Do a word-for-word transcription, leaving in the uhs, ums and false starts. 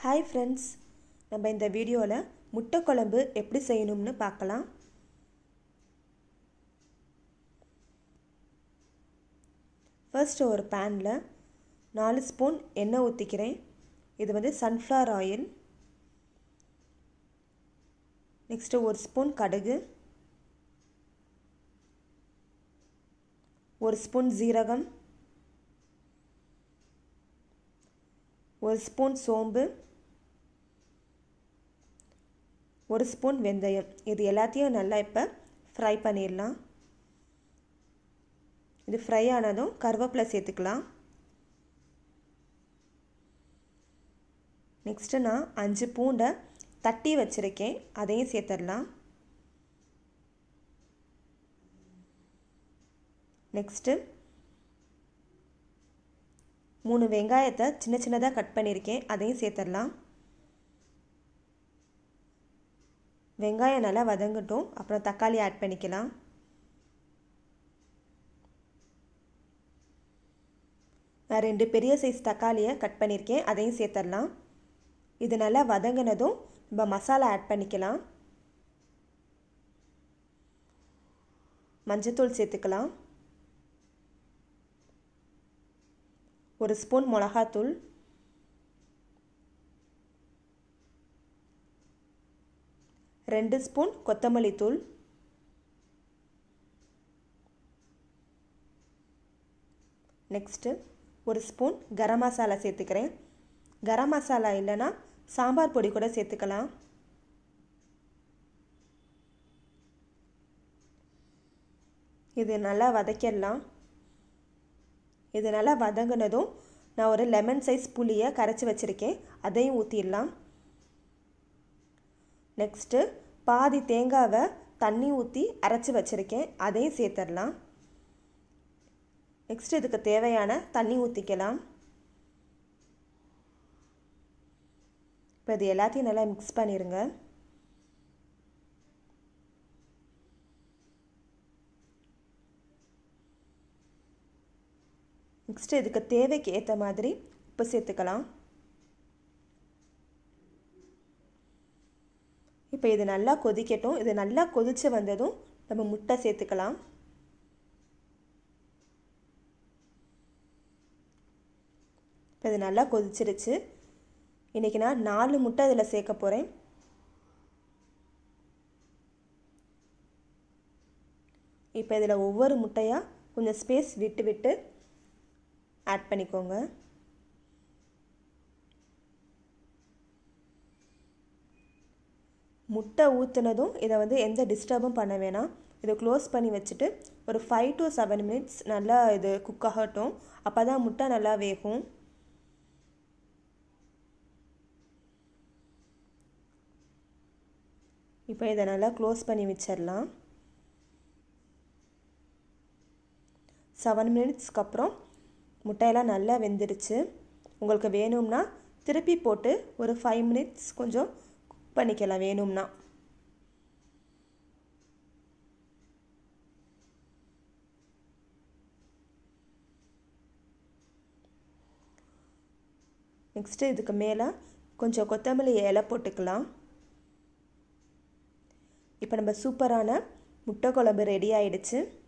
Hi friends, நம்ம இந்த வீடியோல முட்டை குழம்பு எப்படி செய்யணும்னு பார்க்கலாம். ஃபர்ஸ்ட் ஒரு panல நாலு ஸ்பூன் எண்ணெய் ஊத்திக்கிறேன். இது வந்து sunflower oil. நெக்ஸ்ட் ஒரு ஸ்பூன் கடுகு, ஒரு ஸ்பூன் ஜீரகம், ஒரு ஸ்பூன் சோம்பு, ஒரு ஸ்பூன் வெந்தயம். இது எல்லாத்தையும் நல்லா இப்போ ஃப்ரை பண்ணிடலாம். இது ஃப்ரை ஆனதும் கருவேப்பிலை சேர்த்துக்கலாம். நெக்ஸ்ட்டு நான் அஞ்சு பூண்டை தட்டி வச்சுருக்கேன், அதையும் சேர்த்துடலாம். நெக்ஸ்ட்டு மூணு வெங்காயத்தை சின்ன சின்னதாக கட் பண்ணியிருக்கேன், அதையும் சேர்த்துடலாம். வெங்காயம் நல்லா வதங்கட்டும், அப்புறம் தக்காளி ஆட் பண்ணிக்கலாம். நான் ரெண்டு பெரிய சைஸ் தக்காளியை கட் பண்ணியிருக்கேன், அதையும் சேர்த்துடலாம். இது நல்லா வதங்கினதும் நம்ம மசாலா ஆட் பண்ணிக்கலாம். மஞ்சத்தூள் சேர்த்துக்கலாம், ஒரு ஸ்பூன் மிளகாத்தூள், ரெண்டு ஸ்பூன் கொத்தமல்லி தூள், நெக்ஸ்ட்டு ஒரு ஸ்பூன் கரம் மசாலா சேர்த்துக்கிறேன். கரம் மசாலா இல்லைன்னா சாம்பார் பொடி கூட சேர்த்துக்கலாம். இது நல்லா வதக்கிடலாம். இது நல்லா வதங்கினதும் நான் ஒரு லெமன் சைஸ் புளியை கரைச்சி வச்சுருக்கேன், அதையும் ஊற்றிடலாம். நெக்ஸ்ட்டு பாதி தேங்காவை தண்ணி ஊற்றி அரைச்சி வச்சுருக்கேன், அதையும் சேர்த்துடலாம். நெக்ஸ்ட் இதுக்கு தேவையான தண்ணி ஊற்றிக்கலாம். இப்போ இது எல்லாத்தையும் நல்லா மிக்ஸ் பண்ணிடுங்க. நெக்ஸ்ட் இதுக்கு தேவைக்கு ஏற்ற மாதிரி உப்பு சேர்த்துக்கலாம். இப்போ இது நல்லா கொதிக்கட்டும். இது நல்லா கொதித்து வந்ததும் நம்ம முட்டை சேர்த்துக்கலாம். இப்போ இது நல்லா கொதிச்சிருச்சு. இன்றைக்கி நான் நாலு முட்டை இதில் சேர்க்க போகிறேன். இப்போ இதில் ஒவ்வொரு முட்டையாக கொஞ்சம் ஸ்பேஸ் விட்டு விட்டு ஆட் பண்ணிக்கோங்க. முட்டை ஊற்றுனதும் இதை வந்து எந்த டிஸ்டர்பும் பண்ண வேணாம். இதை க்ளோஸ் பண்ணி வச்சுட்டு ஒரு ஃபைவ் டு செவன் மினிட்ஸ் நல்லா இது குக் ஆகட்டும். அப்போ தான் முட்டை நல்லா வேகும். இப்போ இதை நல்லா க்ளோஸ் பண்ணி வச்சிடலாம். செவன் மினிட்ஸ்க்கு அப்புறம் முட்டையெல்லாம் நல்லா வெந்துடுச்சு. உங்களுக்கு வேணும்னா திருப்பி போட்டு ஒரு ஃபைவ் மினிட்ஸ் கொஞ்சம் குக் பண்ணிக்கலாம் வேணும்னா. நெக்ஸ்ட்டு இதுக்கு மேலே கொஞ்சம் கொத்தமல்லி இலை போட்டுக்கலாம். இப்போ நம்ம சூப்பரான முட்டை குழம்பு ரெடி ஆயிடுச்சு.